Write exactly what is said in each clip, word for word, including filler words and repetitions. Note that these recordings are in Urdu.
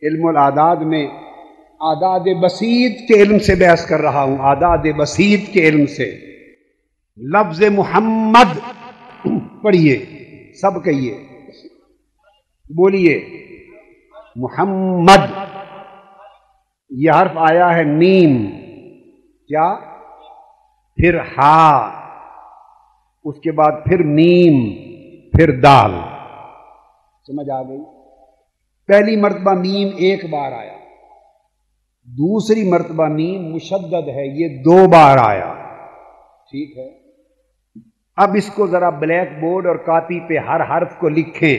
علم العداد میں اعداد بسیط کے علم سے بحث کر رہا ہوں، اعداد بسیط کے علم سے۔ لفظ محمد پڑھیے، سب کہیے، بولیے محمد۔ یہ حرف آیا ہے میم، کیا؟ پھر ہا، اس کے بعد پھر میم، پھر دال۔ سمجھ آ گئی؟ پہلی مرتبہ میم ایک بار آیا، دوسری مرتبہ میم مشدد ہے، یہ دو بار آیا، ٹھیک ہے؟ اب اس کو ذرا بلیک بورڈ اور کاپی پہ ہر حرف کو لکھیں،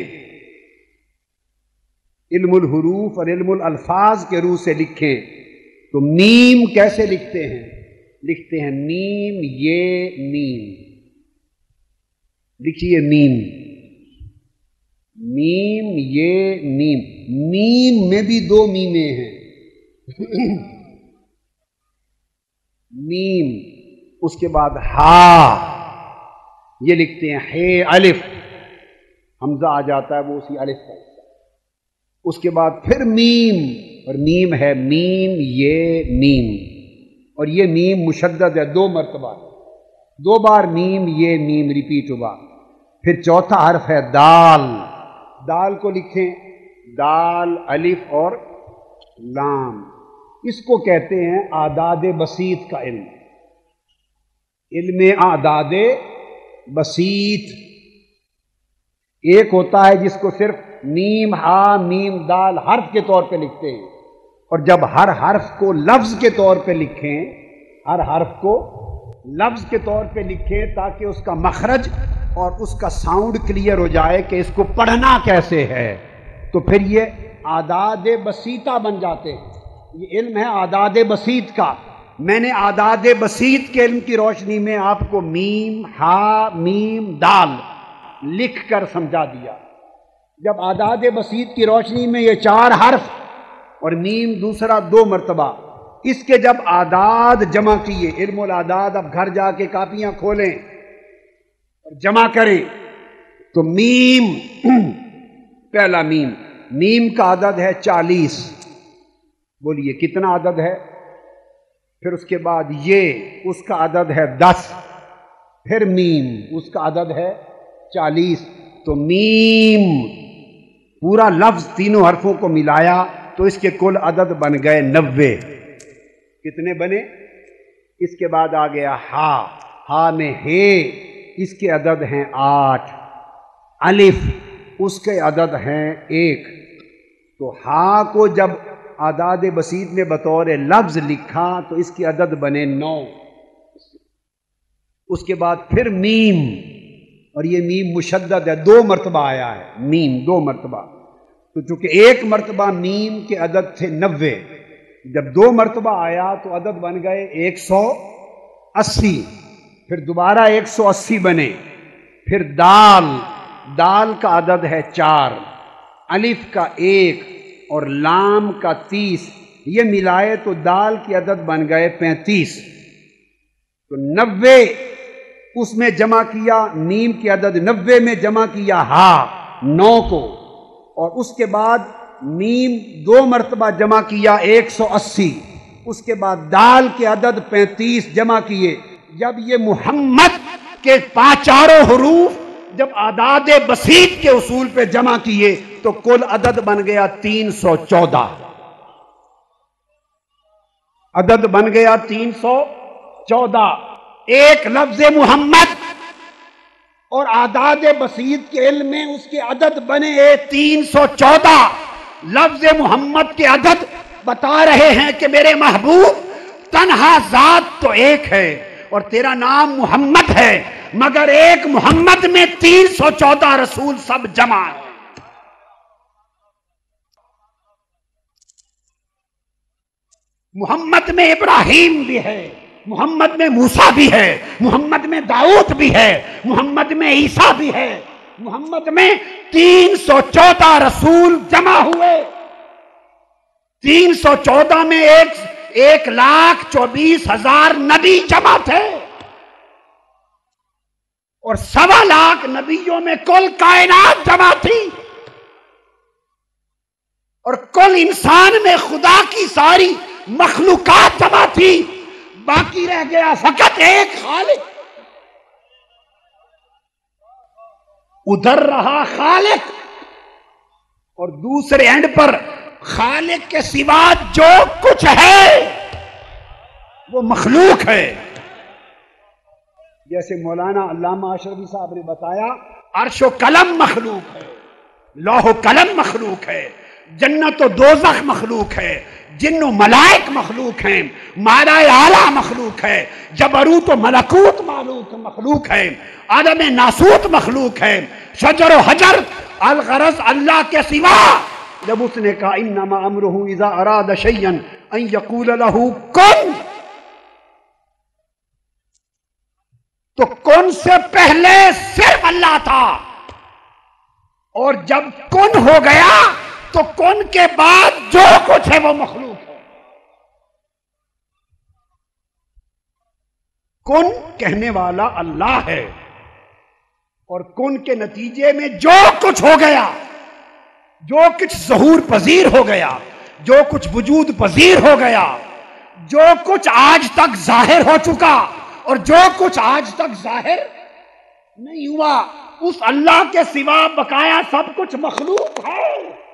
علم الحروف اور علم الالفاظ کے روح سے لکھیں۔ تو میم کیسے لکھتے ہیں؟ لکھتے ہیں میم یہ میم، لکھیے میم، میم یہ میم۔ میم میں بھی دو میمیں ہیں، میم، اس کے بعد ہا، یہ لکھتے ہیں ہے الف، حمزہ آ جاتا ہے وہ اسی الف کا، اس کے بعد پھر میم، اور میم ہے میم یہ میم، اور یہ میم مشدد ہے، دو مرتبہ، دو بار میم یہ میم ریپیٹ ہوا۔ پھر چوتھا حرف ہے دال، دال کو لکھیں، دال الف اور لام، اس کو کہتے ہیں اعداد بسیط کا علم، علم اعداد بسیط۔ ایک ہوتا ہے جس کو صرف میم ہا میم دال حرف کے طور پہ لکھتے ہیں، اور جب ہر حرف کو لفظ کے طور پہ لکھیں، ہر حرف کو لفظ کے طور پہ لکھیں تاکہ اس کا مخرج اور اس کا ساؤنڈ کلیئر ہو جائے کہ اس کو پڑھنا کیسے ہے، تو پھر یہ اعداد بسیطہ بن جاتے ہیں۔ یہ علم ہے اعداد بسیط کا۔ میں نے اعداد بسیط کے علم کی روشنی میں آپ کو میم ہا میم دال لکھ کر سمجھا دیا۔ جب اعداد بسیط کی روشنی میں یہ چار حرف اور میم دوسرا دو مرتبہ، اس کے جب اعداد جمع کیے، علم الاعداد، اب گھر جا کے کاپیاں کھولیں اور جمع کریں، تو میم، پہلا میم، میم کا عدد ہے چالیس، بولیے کتنا عدد ہے؟ پھر اس کے بعد یہ، اس کا عدد ہے دس، پھر میم، اس کا عدد ہے چالیس، تو میم پورا لفظ تینوں حرفوں کو ملایا تو اس کے کل عدد بن گئے نوے۔ کتنے بنے؟ اس کے بعد آ گیا ہا، ہا میں ہے، اس کے عدد ہیں آٹھ، الف، اس کے عدد ہیں ایک۔ تو ہا کو جب اعداد بسیط میں بطور لفظ لکھا تو اس کی عدد بنے نو۔ اس کے بعد پھر میم، اور یہ میم مشدد ہے، دو مرتبہ آیا ہے میم، دو مرتبہ، تو چونکہ ایک مرتبہ میم کے عدد تھے نوے، جب دو مرتبہ آیا تو عدد بن گئے ایک سو اسی، پھر دوبارہ ایک سو اسی بنے۔ پھر دال، دال کا عدد ہے چار، الف کا ایک اور لام کا تیس، یہ ملائے تو دال کی عدد بن گئے پینتیس۔ تو نوے اس میں جمع کیا، میم کی عدد نوے میں جمع کیا ہا، نو کو، اور اس کے بعد میم دو مرتبہ جمع کیا ایک سو اسی، اس کے بعد دال کے عدد پینتیس جمع کیے۔ جب یہ محمد کے پانچ چاروں حروف جب اعداد بسیط کے اصول پہ جمع کیے تو کل عدد بن گیا تین سو چودہ، عدد بن گیا تین سو چودہ۔ ایک لفظ محمد اور اعداد بسیط کے علم میں اس کے عدد بنے تین سو چودہ۔ لفظ محمد کے عدد بتا رہے ہیں کہ میرے محبوب تنہا ذات تو ایک ہے اور تیرا نام محمد ہے، مگر ایک محمد میں تین سو چودہ رسول سب جمع ہیں۔ محمد میں ابراہیم بھی ہے، محمد میں موسیٰ بھی ہے، محمد میں داؤد بھی ہے، محمد میں عیسیٰ بھی ہے، محمد میں تین سو چودہ رسول جمع ہوئے۔ تین سو چودہ میں ایک ایک لاکھ چوبیس ہزار نبی جمع تھے، اور سوا لاکھ نبیوں میں کل کائنات جمع تھی۔ اور کل انسان میں خدا کی ساری مخلوقات جمع تھی، باقی رہ گیا فقط ایک خالق. ادھر رہا خالق اور دوسرے اینڈ پر خالق کے سوا جو کچھ ہے وہ مخلوق ہے. جیسے مولانا علامہ اشرفی صاحب نے بتایا، عرش و قلم مخلوق ہے، لوح و قلم مخلوق ہے، جنت و دوزخ مخلوق ہے، جن و ملائک مخلوق ہیں، مالا اعلیٰ مخلوق ہے، جبروت و ملکوت مخلوق ہے، عالم ناسوت مخلوق ہے، شجر و حجر. الغرض اللہ کے سوا. جب اس نے کہا انما امرہ اذا اراد شیئا ان یقول لہ کن، تو کن سے پہلے صرف اللہ تھا، اور جب کن ہو گیا تو کن کے بعد جو کچھ ہے وہ مخلوق ہے. کن کہنے والا اللہ ہے، اور کن کے نتیجے میں جو کچھ ہو گیا، جو کچھ ظہور پذیر ہو گیا، جو کچھ وجود پذیر ہو گیا، جو کچھ آج تک ظاہر ہو چکا اور جو کچھ آج تک ظاہر نہیں ہوا، اس اللہ کے سوا بقایا سب کچھ مخلوق ہے.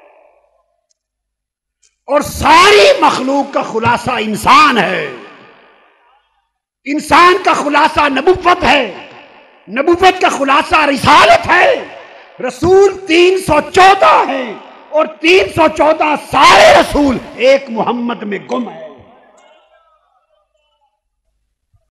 اور ساری مخلوق کا خلاصہ انسان ہے. انسان کا خلاصہ نبوت ہے، نبوت کا خلاصہ رسالت ہے. رسول تین سو چودہ ہیں اور تین سو چودہ سارے رسول ایک محمد میں گم ہے.